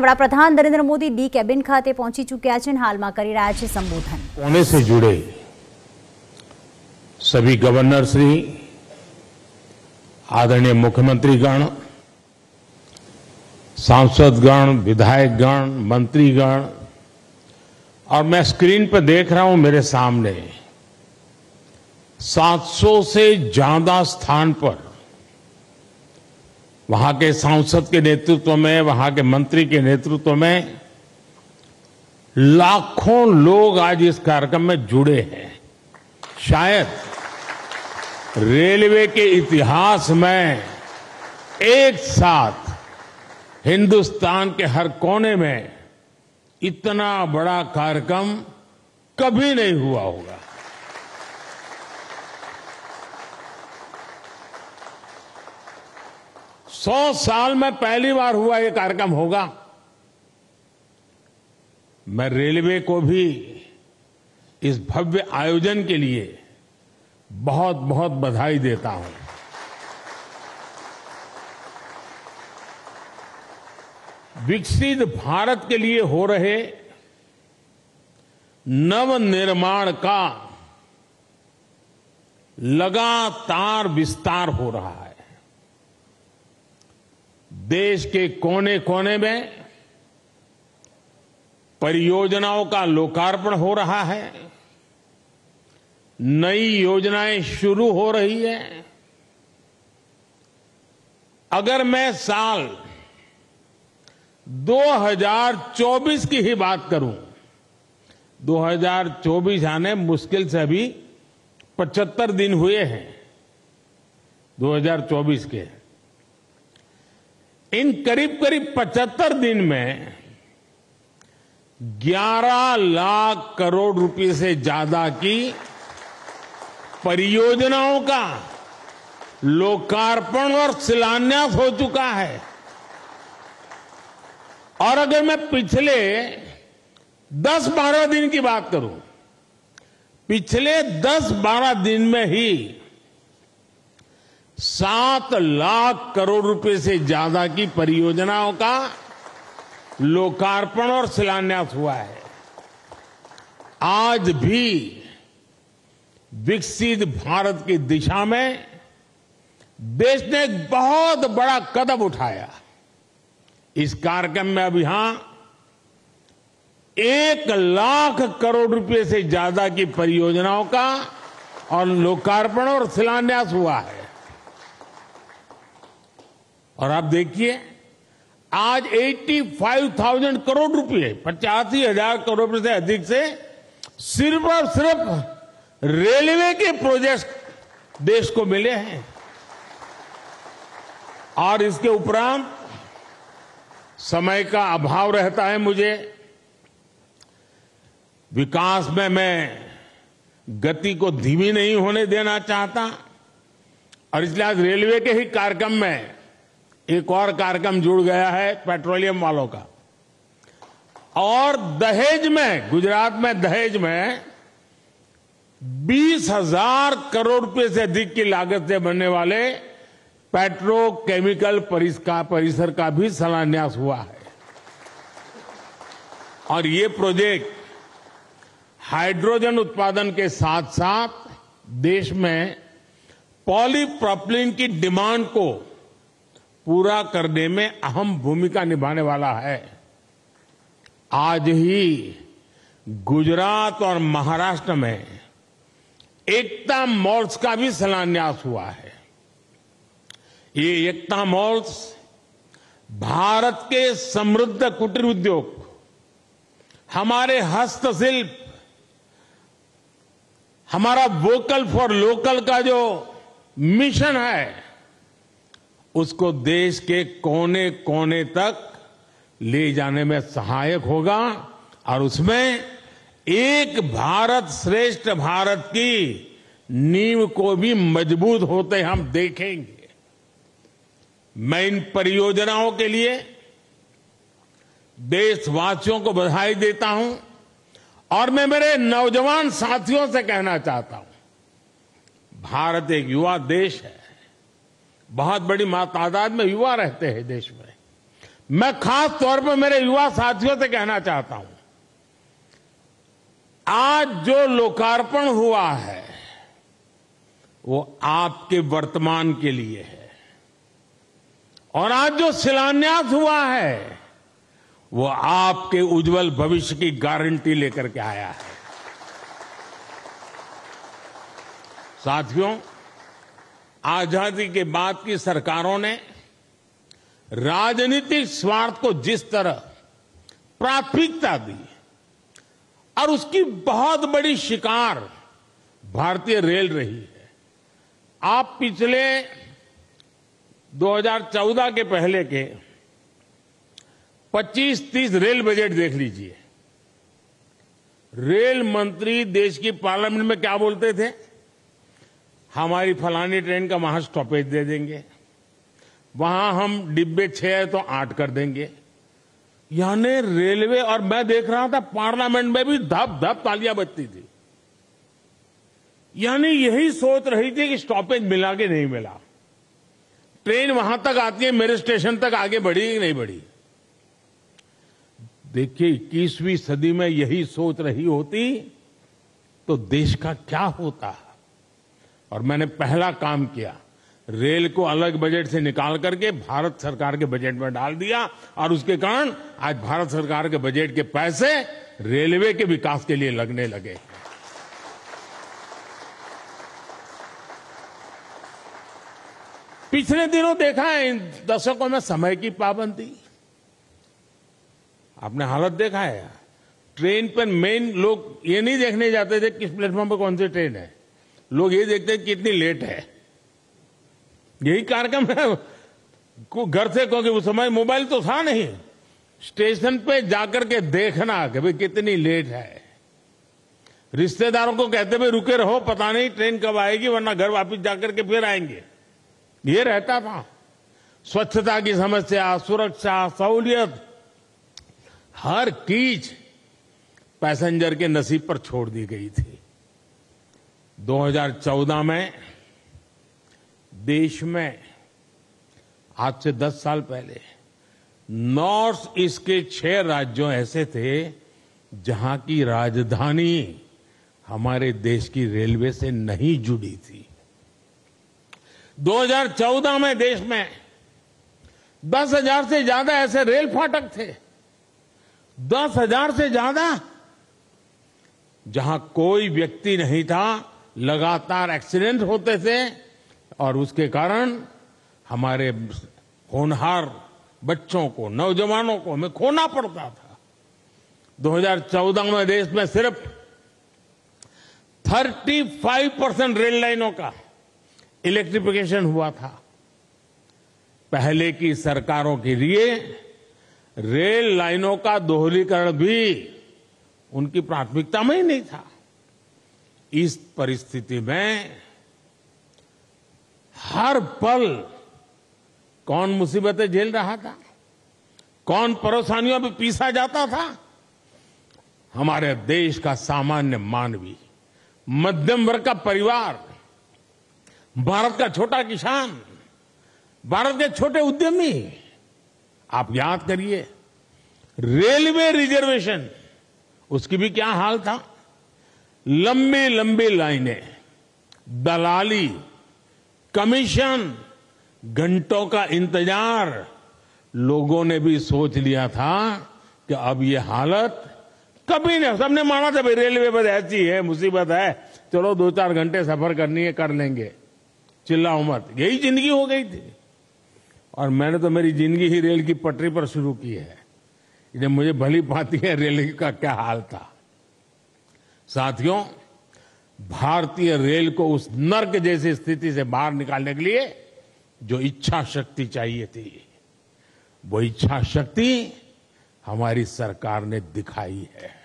વડાપ્રધાન Narendra Modi D cabin ખાતે પહોંચી ચૂક્યા છે અને હાલમાં કરી રહ્યા છે સંબોધન। कोने से जुड़े सभी गवर्नर श्री, आदरणीय मुख्यमंत्रीगण, सांसदगण, विधायकगण, मंत्रीगण, और मैं स्क्रीन पर देख रहा हूं मेरे सामने 700 से ज्यादा स्थान पर वहां के सांसद के नेतृत्व में, वहां के मंत्री के नेतृत्व में लाखों लोग आज इस कार्यक्रम में जुड़े हैं। शायद रेलवे के इतिहास में एक साथ हिंदुस्तान के हर कोने में इतना बड़ा कार्यक्रम कभी नहीं हुआ होगा। सौ साल में पहली बार हुआ ये कार्यक्रम होगा। मैं रेलवे को भी इस भव्य आयोजन के लिए बहुत बहुत बधाई देता हूं। विकसित भारत के लिए हो रहे नवनिर्माण का लगातार विस्तार हो रहा है। देश के कोने कोने में परियोजनाओं का लोकार्पण हो रहा है, नई योजनाएं शुरू हो रही है। अगर मैं साल 2024 की ही बात करूं, 2024 आने मुश्किल से अभी 75 दिन हुए हैं 2024 के। इन करीब करीब 75 दिन में 11 लाख करोड़ रुपए से ज्यादा की परियोजनाओं का लोकार्पण और शिलान्यास हो चुका है। और अगर मैं पिछले 10-12 दिन की बात करूं, पिछले 10-12 दिन में ही 7 लाख करोड़ रुपए से ज्यादा की परियोजनाओं का लोकार्पण और शिलान्यास हुआ है। आज भी विकसित भारत की दिशा में देश ने एक बहुत बड़ा कदम उठाया। इस कार्यक्रम में अब यहां 1 लाख करोड़ रुपए से ज्यादा की परियोजनाओं का और लोकार्पण और शिलान्यास हुआ है। और आप देखिए, आज 85,000 करोड़ रुपए, 85,000 करोड़ रुपए से अधिक से सिर्फ और सिर्फ रेलवे के प्रोजेक्ट देश को मिले हैं। और इसके उपरांत समय का अभाव रहता है मुझे, विकास में मैं गति को धीमी नहीं होने देना चाहता, और इसलिए आज रेलवे के ही कार्यक्रम में एक और कार्यक्रम जुड़ गया है पेट्रोलियम वालों का। और दहेज में, गुजरात में दहेज में 20,000 करोड़ रुपए से अधिक की लागत से बनने वाले पेट्रोकेमिकल परिसर का भी शिलान्यास हुआ है। और ये प्रोजेक्ट हाइड्रोजन उत्पादन के साथ साथ देश में पॉलीप्रोपिलीन की डिमांड को पूरा करने में अहम भूमिका निभाने वाला है। आज ही गुजरात और महाराष्ट्र में एकता मॉल्स का भी शिलान्यास हुआ है। ये एकता मॉल्स भारत के समृद्ध कुटीर उद्योग, हमारे हस्तशिल्प, हमारा वोकल फॉर लोकल का जो मिशन है, उसको देश के कोने कोने तक ले जाने में सहायक होगा। और उसमें एक भारत श्रेष्ठ भारत की नींव को भी मजबूत होते हम देखेंगे। मैं इन परियोजनाओं के लिए देशवासियों को बधाई देता हूं। और मैं मेरे नौजवान साथियों से कहना चाहता हूं, भारत एक युवा देश है, बहुत बड़ी तादाद में युवा रहते हैं देश में। मैं खास तौर पर मेरे युवा साथियों से कहना चाहता हूं, आज जो लोकार्पण हुआ है वो आपके वर्तमान के लिए है, और आज जो शिलान्यास हुआ है वो आपके उज्जवल भविष्य की गारंटी लेकर के आया है। साथियों, आजादी के बाद की सरकारों ने राजनीतिक स्वार्थ को जिस तरह प्राथमिकता दी, और उसकी बहुत बड़ी शिकार भारतीय रेल रही है। आप पिछले 2014 के पहले के 25-30 रेल बजट देख लीजिए। रेल मंत्री देश की पार्लियामेंट में क्या बोलते थे? हमारी फलानी ट्रेन का वहां स्टॉपेज दे देंगे, वहां हम डिब्बे 6 है तो 8 कर देंगे। यानी रेलवे, और मैं देख रहा था पार्लियामेंट में भी धप धप तालियां बजती थी। यानी यही सोच रही थी कि स्टॉपेज मिला कि नहीं मिला, ट्रेन वहां तक आती है, मेरे स्टेशन तक आगे बढ़ी कि नहीं बढ़ी। देखिए, 21वीं सदी में यही सोच रही होती तो देश का क्या होता। और मैंने पहला काम किया, रेल को अलग बजट से निकाल करके भारत सरकार के बजट में डाल दिया, और उसके कारण आज भारत सरकार के बजट के पैसे रेलवे के विकास के लिए लगने लगे। पिछले दिनों देखा है इन दशकों में समय की पाबंदी, आपने हालत देखा है। ट्रेन पर मेन लोग ये नहीं देखने जाते थे किस प्लेटफॉर्म पर कौन सी ट्रेन है, लोग ये देखते हैं कितनी लेट है। यही कार्यक्रम है घर से, क्योंकि उस समय मोबाइल तो था नहीं, स्टेशन पे जाकर के देखना कि भाई कितनी लेट है। रिश्तेदारों को कहते भाई रुके रहो, पता नहीं ट्रेन कब आएगी, वरना घर वापस जाकर के फिर आएंगे। ये रहता था। स्वच्छता की समस्या, सुरक्षा, सहूलियत, हर चीज पैसेंजर के नसीब पर छोड़ दी गई थी। 2014 में देश में, आज से 10 साल पहले, नॉर्थ ईस्ट के 6 राज्यों ऐसे थे जहां की राजधानी हमारे देश की रेलवे से नहीं जुड़ी थी। 2014 में देश में 10,000 से ज्यादा ऐसे रेल फाटक थे, 10,000 से ज्यादा, जहां कोई व्यक्ति नहीं था, लगातार एक्सीडेंट होते थे, और उसके कारण हमारे होनहार बच्चों को, नौजवानों को हमें खोना पड़ता था। 2014 में देश में सिर्फ 35% रेल लाइनों का इलेक्ट्रिफिकेशन हुआ था। पहले की सरकारों के लिए रेल लाइनों का दोहरीकरण भी उनकी प्राथमिकता में ही नहीं था। इस परिस्थिति में हर पल कौन मुसीबतें झेल रहा था, कौन परेशानियों में पीसा जाता था? हमारे देश का सामान्य मानवी, मध्यम वर्ग का परिवार, भारत का छोटा किसान, भारत के छोटे उद्यमी। आप याद करिए, रेलवे रिजर्वेशन, उसकी भी क्या हाल था। लंबी लंबी लाइनें, दलाली, कमीशन, घंटों का इंतजार। लोगों ने भी सोच लिया था कि अब ये हालत कभी नहीं, सबने माना था भाई रेलवे बस ऐसी है, मुसीबत है, चलो 2-4 घंटे सफर करनी है, कर लेंगे, चिल्लाओ मत। यही जिंदगी हो गई थी। और मैंने तो मेरी जिंदगी ही रेल की पटरी पर शुरू की है, जब मुझे भली भांति है रेल का क्या हाल था। साथियों, भारतीय रेल को उस नर्क जैसी स्थिति से बाहर निकालने के लिए जो इच्छा शक्ति चाहिए थी, वो इच्छा शक्ति हमारी सरकार ने दिखाई है।